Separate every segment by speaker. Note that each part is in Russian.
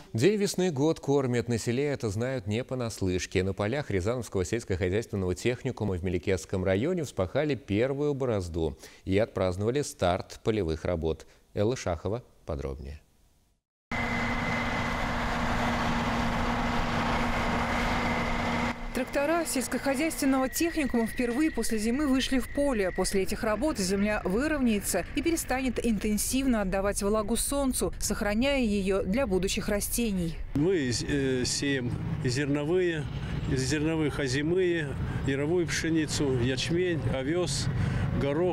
Speaker 1: День весны год кормит, на селе это знают не понаслышке. На полях Рязановского сельскохозяйственного техникума в Меликесском районе вспахали первую борозду и отпраздновали старт полевых работ. Элла Шахова подробнее.
Speaker 2: Трактора сельскохозяйственного техникума впервые после зимы вышли в поле. После этих работ земля выровняется и перестанет интенсивно отдавать влагу солнцу, сохраняя ее для будущих растений.
Speaker 3: Мы сеем и зерновых озимые, яровую пшеницу, ячмень, овес, горох,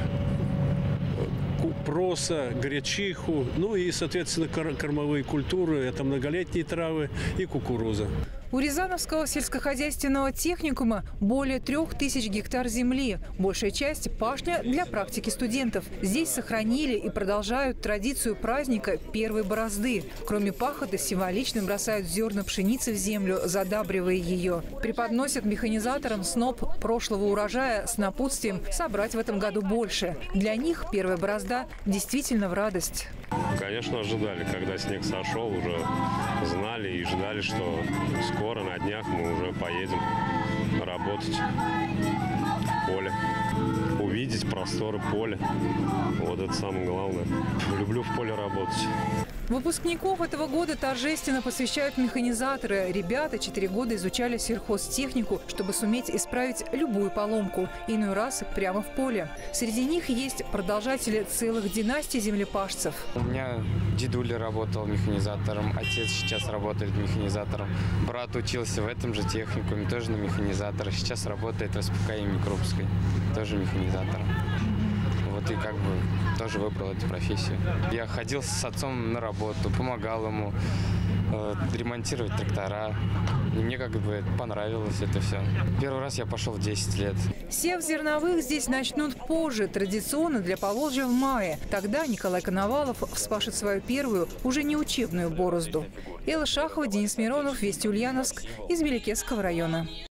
Speaker 3: проса, гречиху, ну и, соответственно, кормовые культуры, это многолетние травы и кукуруза.
Speaker 2: У Рязановского сельскохозяйственного техникума более 3000 гектар земли. Большая часть – пашня для практики студентов. Здесь сохранили и продолжают традицию праздника первой борозды. Кроме пахоты, символично бросают зерна пшеницы в землю, задабривая ее. Преподносят механизаторам сноп прошлого урожая с напутствием собрать в этом году больше. Для них первая борозда действительно в радость.
Speaker 4: Конечно, ожидали, когда снег сошел, уже знали и ждали, что скоро, на днях мы уже поедем работать в поле, увидеть просторы поля. Вот это самое главное. Люблю в поле работать.
Speaker 2: Выпускников этого года торжественно посвящают механизаторы. Ребята 4 года изучали сельхозтехнику, чтобы суметь исправить любую поломку. Иной раз прямо в поле. Среди них есть продолжатели целых династий землепашцев.
Speaker 5: У меня дедуля работал механизатором, отец сейчас работает механизатором. Брат учился в этом же техникуме, тоже на механизатора. Сейчас работает в СПК имени Крупской, тоже механизатором. Вот и как бы тоже выбрал эту профессию. Я ходил с отцом на работу, помогал ему ремонтировать трактора. И мне как бы понравилось это все. Первый раз я пошел в 10 лет.
Speaker 2: Сев зерновых здесь начнут позже, традиционно для Поволжья в мае. Тогда Николай Коновалов вспашет свою первую, уже не учебную борозду. Элла Шахова, Денис Миронов, Вести Ульяновск из Меликесского района.